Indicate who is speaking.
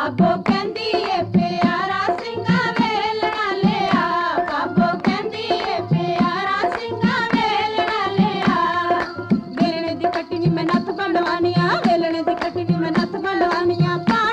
Speaker 1: ਬਾਬੋ ਕਹਿੰਦੀ ਏ ਪਿਆਰਾ ਸਿੰਘਾ ਵੇਲਣਾ ਲਿਆ, ਬਾਬੋ ਕਹਿੰਦੀ ਏ ਪਿਆਰਾ ਸਿੰਘਾ ਵੇਲਣਾ ਲਿਆ। ਵੇਲਣੇ ਦੀ ਕੱਟੀ ਨੀ ਮੈਂ ਨੱਥ ਬੰਨਵਾਨੀਆਂ, ਵੇਲਣੇ ਦੀ ਕੱਟੀ ਨੀ ਮੈਂ ਨੱਥ ਬੰਨਵਾਨੀਆਂ।